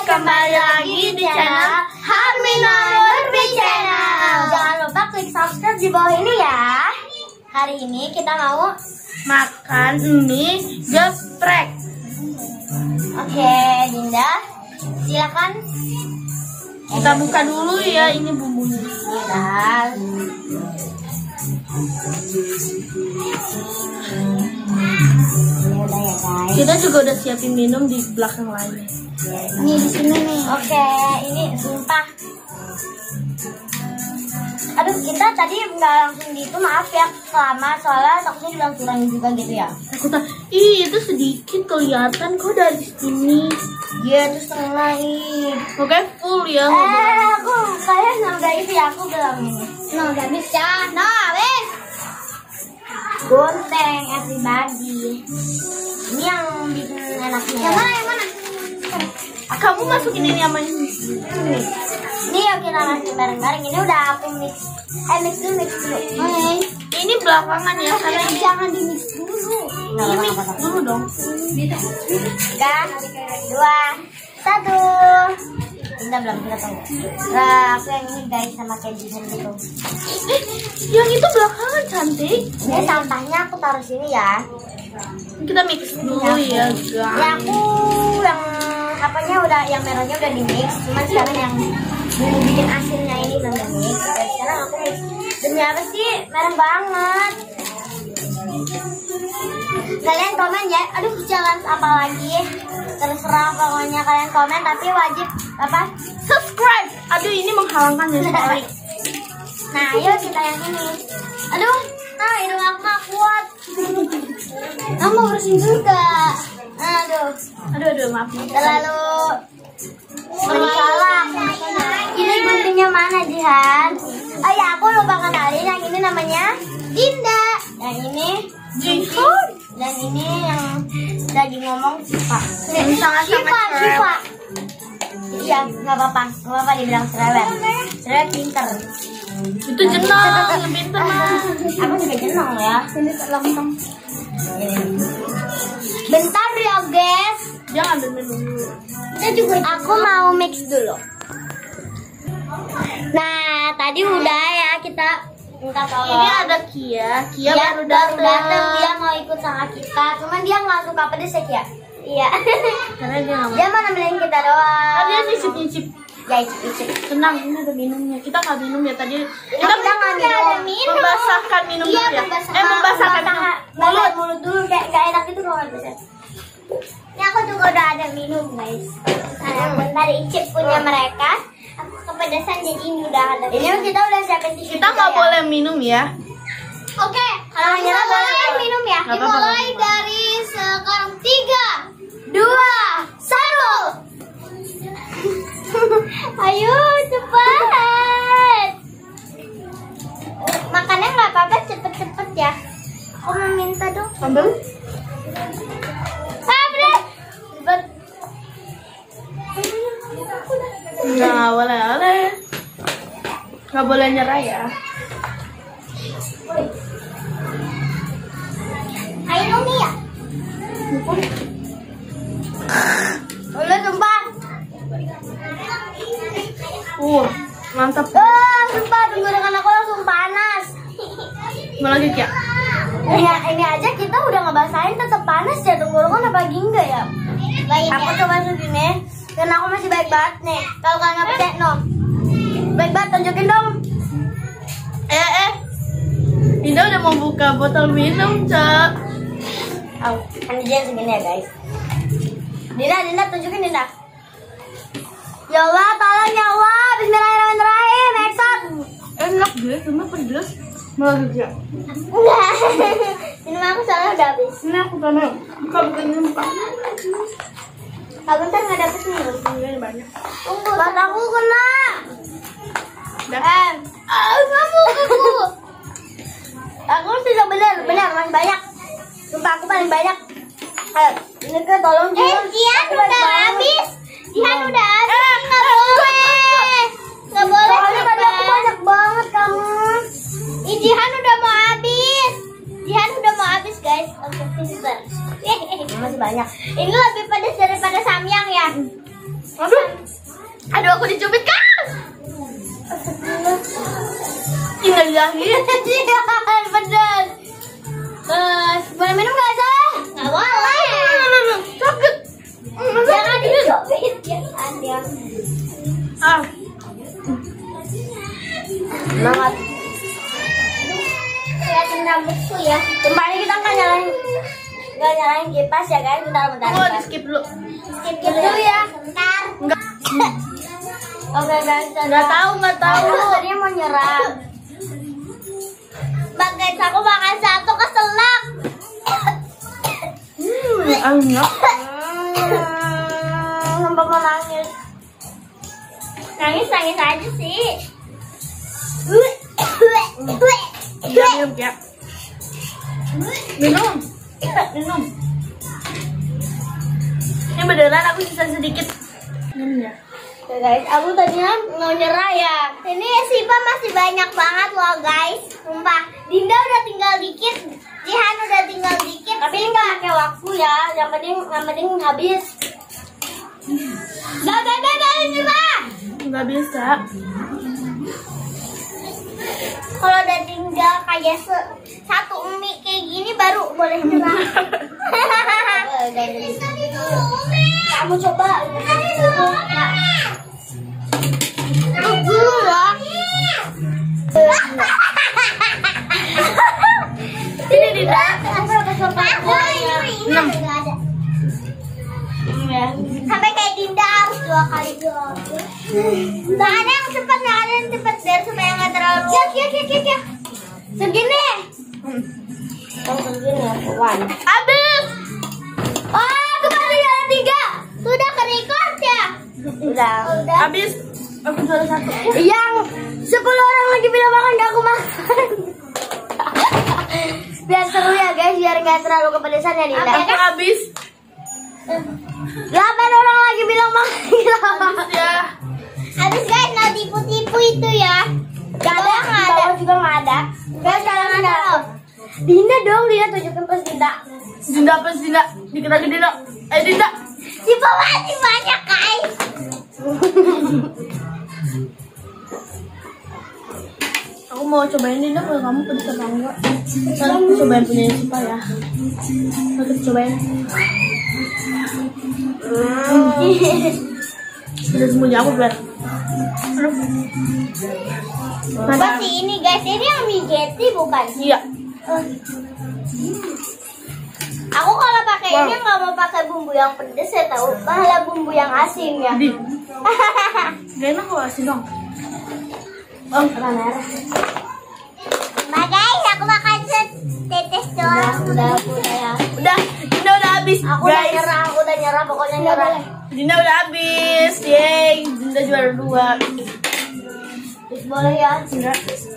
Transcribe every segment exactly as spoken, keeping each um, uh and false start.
kembali lagi di channel Harmina Nurbi Channel. Jangan lupa klik subscribe di bawah ini ya. Hari ini kita mau makan mie geprek. Oke, Dinda, silakan. Kita buka dulu ya, ini bumbunya. Nah, udah ya guys. Kita juga udah siapin minum di belakang lainnya. Ini di sini nih. Oke, ini sumpah. Aduh, kita tadi nggak langsung di itu, maaf ya lama soalnya takutnya bilang kurang juga gitu ya. Aku tak, ih itu sedikit kelihatan kok dari sini. Iya, itu setengah ih. Oke, full ya. Eh, aku kalian nggak itu ya, aku bilang ini. No, nggak bisa. No, wes. Gonteng everybody. Ini yang bikin enaknya. Yang mana? Yang mana? Kamu masukin ini sama ini. Ini. Ini yuk kita masukin bareng-bareng. Ini udah aku mix. Eh, mix dulu, mix dulu. Oke. Ini belakangan ya, karena ini Jangan di mix dulu. ini mix dulu dong. Tiga, dua, satu. Kita belum kita tunggu. Nah, aku yang ini guys sama kayak desain gitu. Eh, yang itu belakangan cantik. Ini sampahnya aku taruh sini ya. Kita mix dulu ya, guys. Ya aku yang apanya udah, yang merahnya udah di mix. Cuman sekarang yang bumbu bikin asinnya ini belum di mix. Dan sekarang aku mix. Demi apa sih? Merah banget. Kalian komen ya. Aduh, challenge apa lagi? Terserah pokoknya kalian komen, tapi wajib apa? Subscribe. Aduh, ini menghalangkan ya sekali. Nah, ayo kita yang ini. Aduh, nah hidung aku nggak kuat. Kamu urusin juga. Aduh, Aduh, aduh, maaf. terlalu bersalah. Ini guntingnya mana, Jihan? Oh ya, aku lupa kenalin. Yang ini namanya Dinda. Yang ini Jihan. Dan ini yang lagi ngomong Siva. Yang sangat-sangat Siva, cerewet. Siva. Iya, nggak apa-apa, nggak apa-apa dibilang cerewet. Cerewet pinter. Itu jenong, pinter mah. Aku juga jenong ya. Ini lontong. Bentar ya guys. Jangan dulu. Kita juga. Aku mau mix dulu. Nah, tadi udah ya kita minta tolong. Ini ada Kia, Kia Dia baru baru datang, datang. dia mau ikut sama kita. Cuman dia nggak suka pedes ya Kia. Iya. Karena dia nggak mau. Dia mau nemenin kita doang. Kan dia nyicip-nyicip. Ya icip-icip. Tenang, ini ada minumnya. Kita nggak minum ya tadi. Kita nggak minum. minum. Membasahkan minum Iya, dulu ya. membasahkan, Eh, membasahkan minum. membasah- mulut mulut dulu kayak gak enak itu kalau nggak bisa. Ini aku juga udah ada minum guys. Nah, bentar icip punya mereka. Aku kepedesan jadi ini udah ada. Ini kita udah siapin tisu. Kita nggak boleh minum ya. Oke, kalau nyerah boleh minum ya. Nggak apa-apa, Dimulai nggak apa-apa. dari sekarang tiga, dua, satu. Ayo cepat. Makannya nggak apa-apa, cepet-cepet ya. Aku mau minta dong. Ambil. Ah, bener. Cepet. Nggak boleh, boleh. Nggak boleh nyerah ya. Ayo nih ya. Udah sumpah. Uh, mantap. Ah, sumpah tenggorokan aku langsung panas. Mau lagi Kia? Ya, ini aja kita udah ngebasahin tetap panas ya tenggorokan, apalagi enggak ya? Baik, aku coba segini karena aku masih baik banget nih. Kalau kalian nggak percaya, no. Baik banget, tunjukin dong. Eh, eh. Dinda udah mau buka botol minum, Cak. Oh, ini dia segini ya guys. Dinda, Dinda tunjukin Dinda. Ya Allah, tolong ya Allah. Bismillahirrahmanirrahim. Exot. Enak deh, cuma pedes. Mau lagi Kia? Enggak. Minum aku soalnya udah habis. Ini aku tanya. Buka buka minum Pak. Ah, bentar nggak dapet minum. Ini banyak. Tunggu, mataku kena. Udah. Eh, ah, kamu aku. Aku sudah benar, benar masih banyak. Sumpah aku paling banyak. Ayo, ini kan tolong Jihan. Eh, Jihan udah habis. Jihan udah habis. Nggak boleh. Nggak boleh. Soalnya tadi aku banyak banget kamu. Ih, Jihan udah mau habis. Jihan udah mau habis guys. Oke, pinter. Masih banyak. Ini lebih pedas daripada samyang ya. Aduh, aduh aku dicubit kan? Innalillahi. Bener. Terus, boleh minum nggak sih? Nggak boleh. Sakit. Jangan dicubit. Jangan ya. Ah. Semangat. Kelihatan rambutku ya. Kemarin kita nggak nyalain, nggak nyalain kipas ya guys. Bentar, bentar. Oh, di skip dulu. Skip dulu ya. Bentar. Enggak. Oke guys, Enggak tahu, enggak tahu. Tadinya mau nyerah. Bang guys, aku makan satu keselak. Hmm, enak. Hmm, sampai mau nangis. Nangis nangis aja sih. Ya, minum ya. Minum. Minum. Ini beneran aku sisa sedikit. Minum ya. Oke guys, aku tadinya mau nyerah ya. Ini Sipa masih banyak banget loh guys. Sumpah, Dinda udah tinggal dikit, Jihan udah tinggal dikit. Tapi nggak pakai waktu ya. Yang penting, yang penting habis. Dah, dah, dah, dah, nyerah. Nggak bisa. Kalau udah tinggal kayak se satu mie kayak gini baru boleh nyerah. Kamu coba. Dulu lah. Ini tidak. Enam. Sampai kayak Dinda harus dua kali dua. Nggak ada yang cepat, nggak ada yang cepat biar supaya nggak terlalu. Ya, ya, ya, ya, ya. Segini. Oh, segini ya, kawan. Habis. Oh, kembali yang tiga. Sudah ke record ya? Udah. Udah. Habis. Aku juara satu. Yang sepuluh orang lagi bilang makan gak aku makan. Biar seru ya guys, biar nggak terlalu kepedesan ya Dinda. Aku habis. Delapan orang lagi bilang makan. Habis ya. Habis guys, nah tipu-tipu itu ya. Gak ada, nggak ada. Juga nggak ada. Guys, sekarang ada. Dinda dong, Dinda tunjukin pas Dinda. Dinda apa sih, Dinda? Dikit lagi Dinda. Eh Dinda. Si masih banyak guys. Aku mau cobain Dinda kalau kamu pedes apa enggak. Ntar aku cobain punya Sipa ya. Aku cobain. Pedes punya aku biar. Aduh. Apa sih ini guys? Ini yang migeti bukan? Iya. Aku kalau pakai ini nggak mau pakai bumbu yang pedes ya tahu, malah bumbu yang asin ya. Di. Gak enak kalau asin dong. Oh, merah. Nah guys, aku makan setetes doang. Udah, udah ya. Udah, Dinda udah habis. Aku guys. udah nyerah, aku udah nyerah, pokoknya nyerah. Dinda udah habis. Yeay, Dinda juara dua. Boleh ya? Dinda.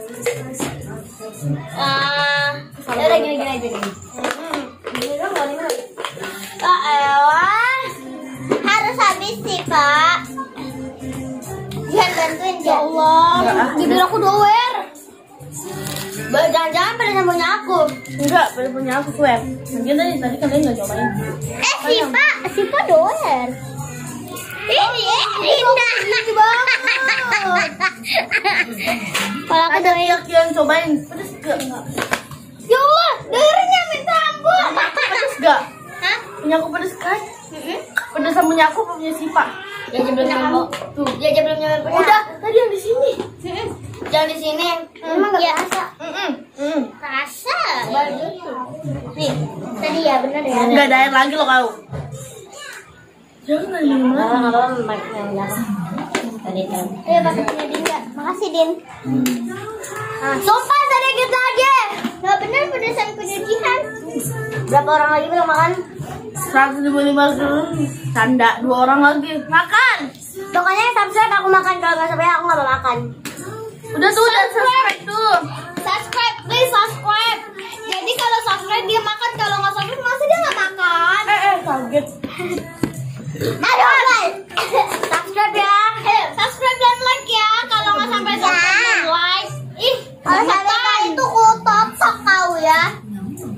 Ah, ya udah gini gini aja nih. Gini dong, gini dong. Kak Ewa, harus habis sih Pak. Jangan bantuin ya Allah. Dibilang aku doer. Jangan-jangan pada punya aku. Enggak, pada punya aku kue. Mungkin tadi tadi kalian nggak cobain. Eh Sipa, Sipa doer. Ini, ini indah banget. Kalau aku Ada doer, yang kalian cobain. Pedes gak? Enggak. ya Allah, doernya minta ampun. Pedes gak? Hah? Punya aku pedes kan? Pedes sama punya aku apa punya Sipa? Ya belum nyampe. Tuh, ya belum nyampe. Udah, tadi yang di sini. Jangan di sini. Emang enggak kerasa. Mm -mm. Rasa. Nih, tadi ya benar ya. Enggak ada air lagi loh kau. Jangan lima. Enggak apa-apa yang belakang. Tadi kan. Ayo pakai punya Dinda. Makasih Din. Nah, sumpah sedikit lagi. Enggak benar pedesan punya Jihan. Berapa orang lagi belum makan? seratus lima puluh lima canda, dua orang lagi makan. Pokoknya subscribe aku makan, kalau nggak sampai aku nggak mau makan. Udah tuh, udah subscribe tuh. Subscribe, please subscribe. Jadi kalau subscribe dia makan, kalau nggak subscribe masa dia nggak makan? Eh eh kaget. Aduh guys, subscribe ya. Subscribe dan like ya. Kalau nggak sampai subscribe dan like, ih kalau sampai itu ku totok kau ya.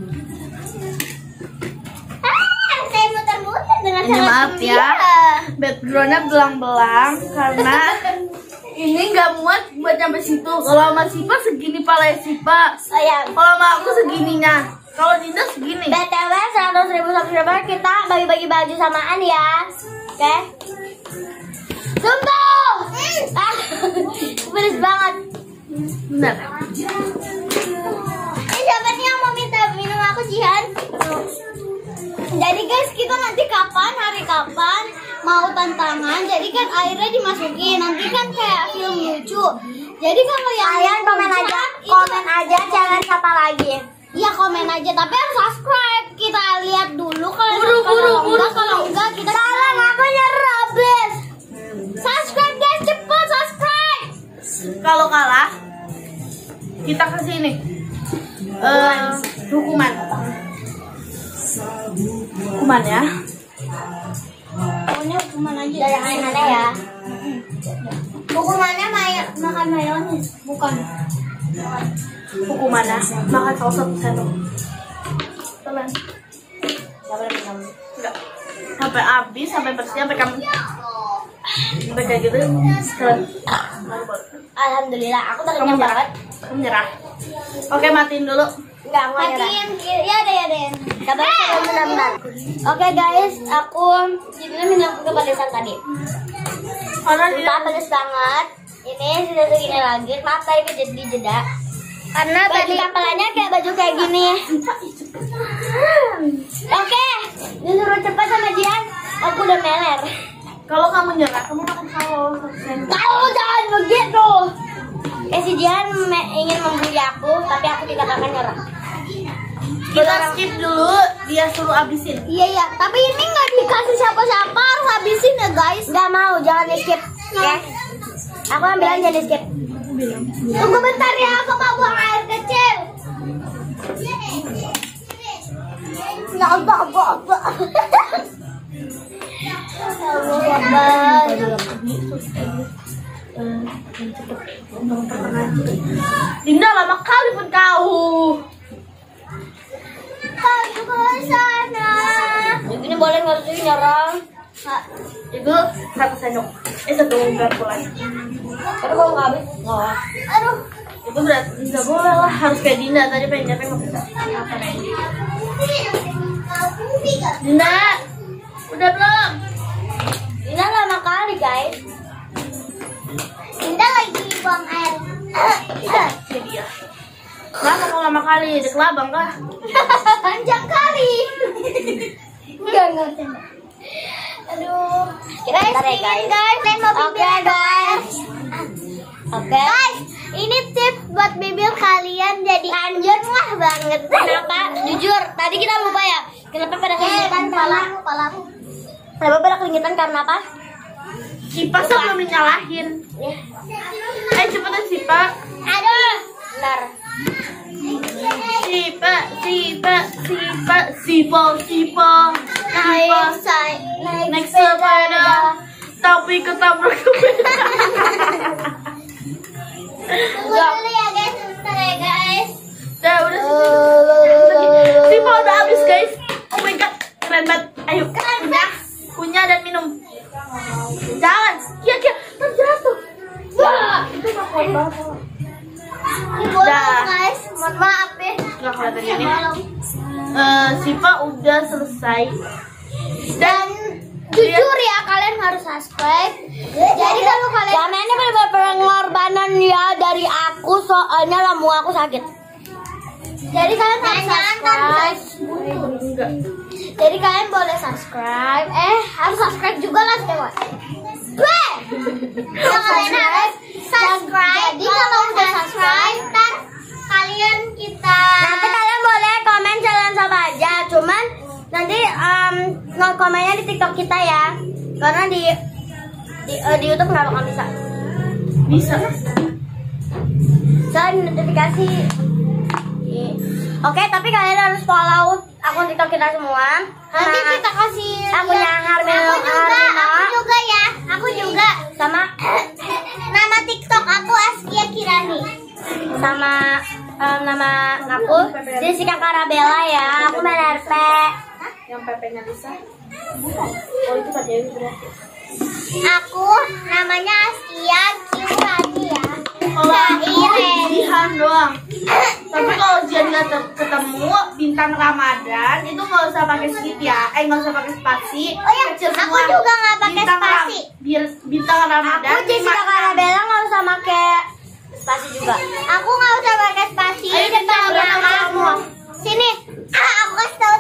Ah, saya muter-muter dengan Ini maaf ya. gembira. Bet backgroundnya belang-belang karena ini nggak muat buat sampai situ. Kalau sama Sipa segini pala Sipa. Sayang. Kalau sama aku segininya. Kalau Dinda segini. B T W seratus ribu subscriber kita bagi-bagi baju samaan ya. Oke. Okay? Tunggu. Ah, pedes banget. Benar. Ini siapa nih yang mau minta minum aku Jihan? Jadi guys, kita nanti kapan, hari kapan mau tantangan, jadi kan airnya dimasukin, nanti kan kayak film lucu. Jadi kalau yang kalian komen aja, komen aja challenge apa lagi? Iya komen aja, tapi harus subscribe. Kita lihat dulu kalau buru, buru, buru, kalau enggak kita salah, aku nyerah please. Subscribe guys, cepet subscribe. Kalau kalah, kita kasih ini uh, hukuman. Hukuman ya. Pokoknya hukuman aja. Yang aneh-aneh ya. Hukumannya may makan mayones, bukan. Hukumannya makan saus satu sendok. Teman. Enggak. Sampai habis, sampai bersih, sampai kamu. Sampai kayak gitu. Alhamdulillah, aku udah Kamu kenyang nyerah. banget. Kamu nyerah. Oke, matiin dulu. Enggak, enggak matiin. Ya deh, ya deh. Sabar, sabar, benar-benar. Oke guys, aku judulnya minum kepedesan tadi. Karena Kita pedes banget. Ini sudah segini lagi. Maaf tadi kejadi jeda. Karena baju tadi kapelannya kayak baju kayak gini. Oke, disuruh cepat sama Jian. Aku udah meler. kalau kamu nyerah, kamu makan saus satu sendok. Kau jangan begitu. Eh si Jian ingin membuli aku, tapi aku tidak akan nyerah. Kita skip dulu, dia suruh abisin. Iya iya, tapi ini nggak dikasih siapa-siapa, harus habisin ya guys. Nggak mau, jangan di skip. Ya. Aku ambil aja di skip. Tunggu bentar ya, aku mau buang air kecil. Ya Allah, Allah, Allah. Dinda lama kali pun kau. Kau ke sana. Ini boleh nggak sih nyerang? Itu satu sendok. Eh satu garpulan. Tapi kalau nggak habis, nggak. Aduh. Itu berarti nggak boleh lah, harus kayak Dinda tadi pengen nyampe nggak bisa. Dinda, udah belum? Dinda lama kali guys. Dinda lagi buang air. Ini dia. Kenapa kalau lama kali? Dek labang kah? Panjang kali. Enggak enggak. Aduh. Guys, ini guys, guys. Oke guys. Oke. Guys, ini tips buat bibir kalian jadi anjir wah banget. Kenapa? Jujur, tadi kita lupa ya. Kenapa pada keringetan kepala? Kepalaku. Kenapa pada keringetan karena apa? Sipa sebelum nyalahin. Eh cepetan Sipa. Aduh. Benar. Sipa, Sipa, Sipa, Sipa, Sipa, Naik, say, naik sepeda, tapi ketabrak sepeda. Tunggu dulu ya guys, sebentar ya guys. Udah, udah. Sipa udah habis guys. Oh my god, keren banget. Ayo, punya, punya dan minum. Jangan, kia kia, terjatuh. Wah, itu gak kuat banget. Udah guys, mohon maaf ya. Nggak kelihatan ini. Uh, Sipa udah selesai. Dan jujur ya kalian harus subscribe. Jadi kalau kalian karena ini benar-benar pengorbanan ya dari aku, soalnya lambung aku sakit. Jadi kalian harus subscribe. Enggak. Jadi kalian boleh subscribe. Eh harus subscribe juga lah teman. Gue. Kalian harus subscribe. Jadi kalau udah subscribe, ntar kalian kita. Nanti kalian boleh komen challenge apa aja. Cuman nanti um, komennya di TikTok kita ya. Karena di di, uh, di YouTube nggak bakal bisa. Bisa. Soalnya notifikasi. Oke, tapi kalian harus follow akun TikTok kita semua. Nanti kita kasih akunnya Harmino. Aku juga, aku juga ya. Aku juga. Sama nama TikTok aku Askia Kirani. Sama um, nama aku Jessica Karabella ya. Aku main R P. Yang P P-nya Lisa. Oh itu Kak Dewi berarti. Aku namanya Askia Q tadi ya. Kalau aku Jihan doang. Tapi kalau Jihan nggak ketemu bintang Ramadan itu nggak usah pakai skip ya. Eh nggak usah pakai spasi. Oh ya, Kecil aku semua. juga nggak pakai Bintang Ram- spasi. Biar bintang Ramadan. Aku Jessica Karabella nggak usah pakai spasi juga. Aku nggak usah pakai spasi. Ayo, Depan bintang Ramadan kamu. semua. Sini. Ah, aku kasih tahu